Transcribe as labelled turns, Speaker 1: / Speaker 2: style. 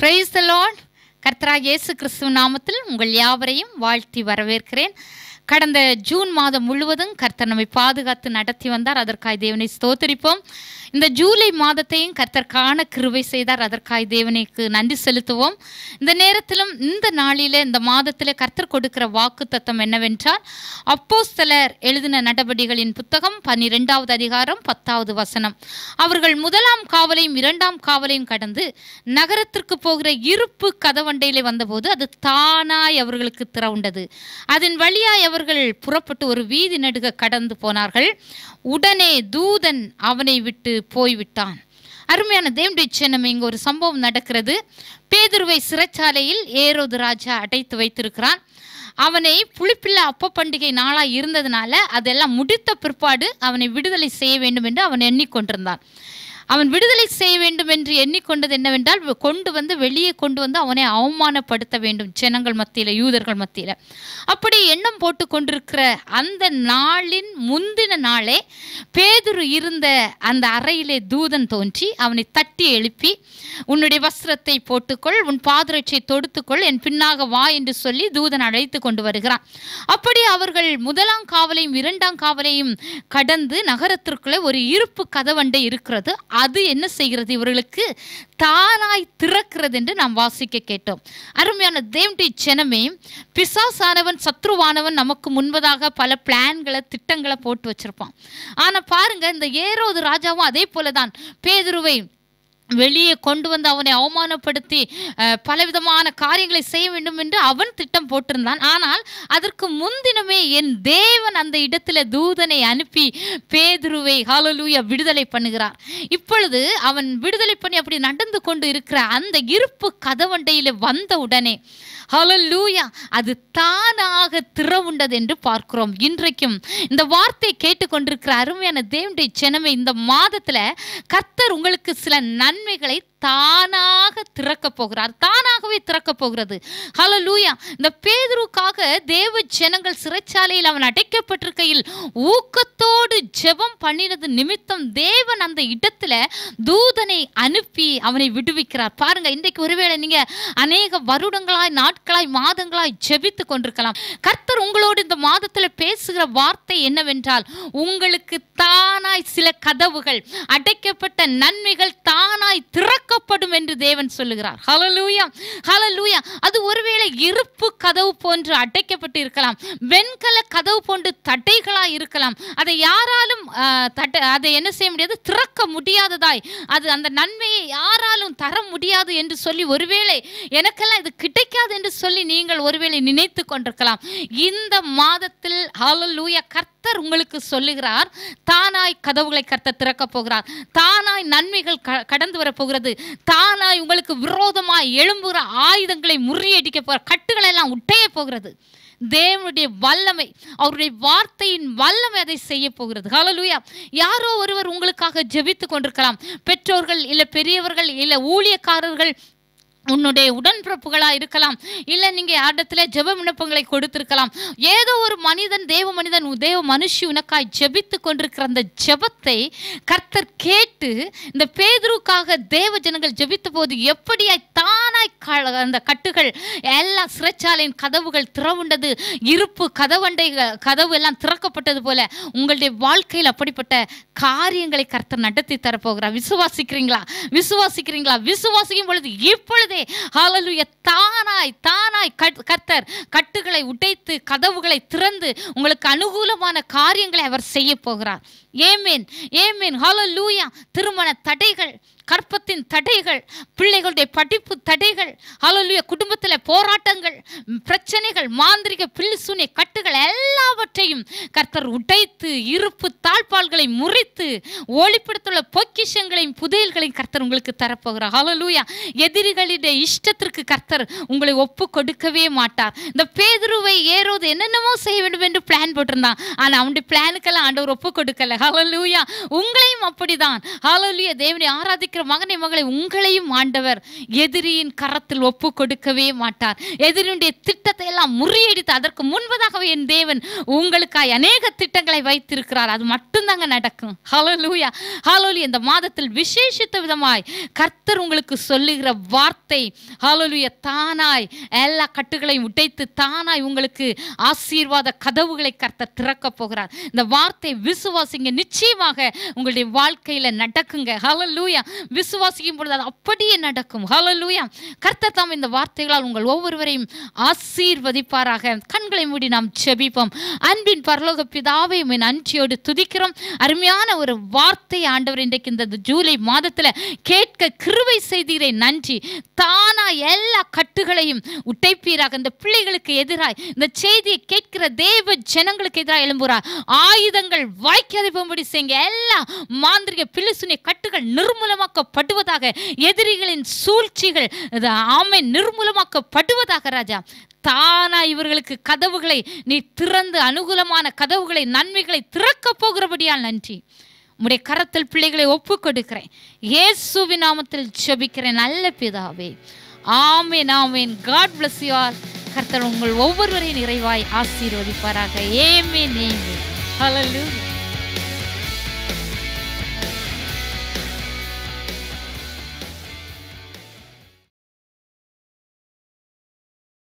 Speaker 1: Praise the Lord. கர்த்தராகிய இயேசு கிறிஸ்துவின் நாமத்தில் உங்கள் யாவரையும் வாழ்த்தி வரவேற்கிறேன். கடந்த ஜூன் மாதம் முழுவதும் கர்த்தர் நம்மை பாதுகாத்து நடத்தி வந்தார். அதற்காய் தேவனை ஸ்தோத்திரிப்போம். இந்த ஜூலை மாதத்தையும் கர்த்தர் காண கிருபை செய்தார். அதற்காய் தேவனுக்கு நன்றி செலுத்துவோம். இந்த நேரத்திலும் இந்த நாளிலே இந்த மாதத்திலே கர்த்தர் கொடுக்கிற வாக்குத்தத்தம் என்னவென்றால், அப்போஸ்தலர் எழுதின நடபடிகளின் புத்தகம் 12வது அதிகாரம் 10வது வசனம். அவர்கள் 1ஆம் காவலையும் 2ஆம் காவலையும் கடந்து நகரத்திற்கு போகிற இருப்பு கதவண்டையிலே வந்தபோது அது தானாய் அவர்களுக்கு திறவுண்டது. அதன் வழியாய் அவர்கள் புறப்பட்டு ஒரு வீதி நடுக கடந்து போனார்கள். உடனே தூதன் அவனை விட்டு போய்விட்டான். அருமையான தேவனுடைய ஜனமே, இங்கு ஒரு சம்பவம் நடக்கிறது. பேதுருவை சிறைச்சாலையில் ஏரோது ராஜா அடைத்து வைத்திருக்கிறான். அவனை புளிப்பில்லா அப்ப பண்டிகை நாளாக இருந்ததுனால அதெல்லாம் முடித்த பிற்பாடு அவனை விடுதலை செய்ய வேண்டும் என்று அவன் எண்ணிக்கொண்டிருந்தான். அவன் விடுதலை செய்ய வேண்டும் என்று எண்ணிக்கொண்டது என்னவென்றால், வெளியே கொண்டு வந்து அவனை அவமானப்படுத்த வேண்டும் ஜனங்கள் மத்தியில், யூதர்கள் மத்தியில். அப்படி எண்ணம் போட்டு கொண்டிருக்கிற அந்த நாளின் முந்தின நாளே பேதுரு இருந்த அந்த அறையிலே தூதன் தோன்றி அவனை தட்டி எழுப்பி, உன்னுடைய வஸ்திரத்தை போட்டுக்கொள், உன் பாதரட்சை தொடுத்துக்கொள், என் பின்னாக வா என்று சொல்லி தூதன் அழைத்து கொண்டு வருகிறான். அப்படி அவர்கள் 1ஆம் காவலையும் 2ஆம் காவலையும் கடந்து நகரத்திற்குள்ளே ஒரு இருப்பு கதவண்டை இருக்கிறது. அது என்ன செய்கிறது? இவர்களுக்கு தானாய் திறக்கிறது என்று நாம் வாசிக்க கேட்டோம். அருமையான தேவனுடைய ஜனமே, பிசாசானவன், சத்ருவானவன் நமக்கு முன்பதாக பல பிளான்களை, திட்டங்களை போட்டு வச்சிருப்பான். ஆனா பாருங்க, இந்த ஏரோது ராஜாவும் அதே போலதான் பேதுருவை வெளியே கொண்டு வந்து அவனை அவமானப்படுத்தி பலவிதமான காரியங்களை செய்ய வேண்டும் என்று அவன் திட்டம் போட்டிருந்தான். ஆனால் அதற்கு முன்தினமே என் தேவன் அந்த இடத்துல தூதனை அனுப்பி பேதுருவை ஹல்லேலூயா விடுதலை பண்ணுகிறார். இப்பொழுது அவன் விடுதலை பண்ணி அப்படி நடந்து கொண்டு இருக்கிற அந்த இருப்பு கதவண்டையில் வந்த உடனே ஹல்லேலூயா அது தானாக திறவுண்டது என்று பார்க்கிறோம். இன்றைக்கும் இந்த வார்த்தை கேட்டுக்கொண்டிருக்கிற அருமையான தேவனுடைய ஜனமே, இந்த மாதத்துல கர்த்தர் உங்களுக்கு சில நன்மைகளை தானாக திறக்க போகிறார். தானாகவே திறக்க போகிறது. ஹல்லேலூயா. இந்த பேதுருக்காக தேவ ஜனங்கள் சிறைச்சாலையில் அவன் அடைக்கப்பட்டிருக்கையில் ஊக்கத்தோடு ஜெபம் பண்ணினது நிமித்தம் தேவன் அந்த இடத்துல தூதனை அனுப்பி அவனை விடுவிக்கிறார். பாருங்க, இன்றைக்கு ஒருவேளை நீங்க அநேக வருடங்களாய், நாட்களாய், மாதங்களாய் ஜெபித்து கொண்டிருக்கலாம். கர்த்தர் உங்களோடு இந்த மாதத்துல பேசுகிற வார்த்தை என்னவென்றால், உங்களுக்கு தானாய் சில கதவுகள், அடைக்கப்பட்ட நன்மைகள் தானாய் திறக்கப்படும் என்று தேவன் சொல்லுகிறார். ஹல்லேலூயா, ஹல்லேலூயா. அது ஒருவேளை இருப்பு கதவு போன்று அடைக்கப்பட்டு இருக்கலாம், வெண்கல கதவு போன்று தடைகளாய் இருக்கலாம். அதை யாராலும் அதை என்ன செய்ய முடியாது, திறக்க முடியாததாய், அது அந்த நன்மையை யாராலும் தர முடியாது என்று சொல்லி, ஒருவேளை எனக்கெல்லாம் இது கிடைக்காது என்று சொல்லி நீங்கள் ஒருவேளை நினைத்து கொண்டிருக்கலாம். இந்த மாதத்தில் ஹல்லேலூயா கர்த்தர் உங்களுக்கு சொல்லுகிறார், தானாய் கதவுகளை கர்த்தர் திறக்க போகிறார். தானாய் நன்மைகள் கடந்து வர போகிறது. தானாய் உங்களுக்கு விரோதமாய் எழும்புகிற ஆயுதங்களை முறியடிக்க போகிற, கட்டுகளை எல்லாம் உடைய போகிறது. தேவனுடைய வல்லமை, அவருடைய வார்த்தையின் வல்லமை அதை செய்ய போகிறது. ஹல்லேலூயா. யாரோ ஒருவர் உங்களுக்காக ஜெபித்து கொண்டிருக்கலாம். பெற்றோர்கள், இல்ல பெரியவர்கள், இல்ல ஊழியக்காரர்கள், உன்னுடைய உடன்பிறப்புகளா இருக்கலாம், இல்லை நீங்க இடத்துல ஜெப விண்ணப்பங்களை கொடுத்திருக்கலாம். ஏதோ ஒரு மனிதன், தேவ மனிதன், தேவ மனுஷி உனக்காய் ஜெபித்து கொண்டிருக்கிற அந்த ஜெபத்தை கர்த்தர் கேட்டு, இந்த பேதுருக்காக தேவ ஜனங்கள் ஜெபித்த போது எப்படியாய் தானாய் அந்த கட்டுகள் எல்லாம், சிறைச்சாலையின் கதவுகள் திறவுண்டது, இருப்பு கதவு எல்லாம் திறக்கப்பட்டது போல உங்களுடைய வாழ்க்கையில் அப்படிப்பட்ட காரியங்களை கர்த்தர் நடத்தி தரப்போகிறார். விசுவாசிக்கிறீங்களா? விசுவாசிக்கிறீங்களா? விசுவாசிக்கும் பொழுது இப்பொழுது ஹல்லேலூயா தானாய் கர்த்தர் கட்டுகளை உடைத்து கதவுகளை திறந்து உங்களுக்கு அனுகூலமான காரியங்களை அவர் செய்ய போகிறார். ஆமென், ஆமென், ஹல்லேலூயா. திருமண தடைகள், கற்பத்தின் தடைகள், பிள்ளைகளுடைய படிப்பு தடைகள், ஹல்லேலூயா, குடும்பத்தில் போராட்டங்கள், பிரச்சனைகள், மாந்திரிக பில்லிசூனிய கட்டுகள் எல்லாவற்றையும் கர்த்தர் உடைத்து, இருப்பு தாழ்பால்களை முறித்து, ஒளிப்படுத்துள்ள பொக்கிஷங்களையும் புதையல்களையும் கர்த்தர் உங்களுக்கு தரப்போகிறார். ஹல்லேலூயா. எதிரிகளுடைய இஷ்டத்திற்கு கர்த்தர் உங்களை ஒப்பு கொடுக்கவே மாட்டார். இந்த பேதுருவை ஏரோது என்னென்னமோ செய்ய வேண்டும் என்று பிளான் போட்டிருந்தான். ஆனா அவனுடைய பிளானுக்கெல்லாம் ஆண்டவர் ஒப்பு கொடுக்கல. ஹல்லேலூயா. உங்களையும் அப்படிதான். ஹல்லேலூயா. தேவனை ஆராதிக்க இருக்கிற மகனை மகளை உங்களையும் ஆண்டவர் எதிரியின் கரத்தில் ஒப்பு கொடுக்கவே மாட்டார். எதிரியுடைய திட்டத்தை எல்லாம் முறியடித்து அதற்கு முன்பதாகவே என் தேவன் உங்களுக்காய் அநேக திட்டங்களை வைத்திருக்கிறார். அது மட்டும்தாங்க நடக்கும். ஹல்லேலூயா, ஹல்லேலூயா. இந்த மாதத்தில் விசேஷித்த விதமாய் கர்த்தர் உங்களுக்கு சொல்லுகிற வார்த்தை ஹல்லேலூயா தானாய் எல்லா கட்டுகளையும் உடைத்து தானாய் உங்களுக்கு ஆசீர்வாத கதவுகளை கர்த்தர் திறக்க போகிறார். இந்த வார்த்தை விசுவாசிங்க, நிச்சயமாக உங்களுடைய வாழ்க்கையில நடக்குங்க. ஹல்லேலூயா. விசுவாசிக்கும் பொழுது அது அப்படியே நடக்கும். ஹல்லேலூயா. கர்த்தர் தாம் இந்த வார்த்தைகளால் உங்கள் ஒவ்வொருவரையும் ஆசீர்வதிப்பாராக. கண்களை மூடி நாம் ஜெபிப்போம். அன்பின் பரலோக பிதாவே, உம்மை நன்றியோடு துதிக்கிறோம். அருமையான ஒரு வார்த்தை ஆண்டவர் இன்றைக்கு இந்த ஜூலை மாதத்துல கேட்க கிருபை செய்தீரே, நன்றி. தானா எல்லா கட்டுகளையும் உடைப்பீராக. இந்த பிள்ளைகளுக்கு எதிராய் இந்த செய்தியை கேட்கிற தேவ ஜனங்களுக்கு எதிராக எழும்புறார் ஆயுதங்கள் வாய்க்காது போகும்படி செய்யுங்க. எல்லா மாந்திரிக பிலிசுனிய கட்டுகள் நிர்மூலமாக்கப்படுவதாக. எதிரிகளின் சூழ்ச்சிகள் ஆமென் நிர்மூலமாக்கப்படுவதாக. ராஜா தானா இவர்களுக்கு கதவுகளை நீ திறந்து அனுகூலமான கதவுகளை நன்மைகளை திறக்க போகிறபடியால் நன்றி. உம்முடைய கரத்தில் பிள்ளைகளை ஒப்பு கொடுக்கிறேன். இயேசுவின் நாமத்தில் ஜெபிக்கிறேன் நல்ல பிதாவே. ஆமென், ஆமென். God bless you all. கர்த்தர் உங்கள் ஒவ்வொருவரையும் நிறைவாய் ஆசீர்வதிப்பாராக. ஆமென், ஆமென். ஹல்லேலூயா.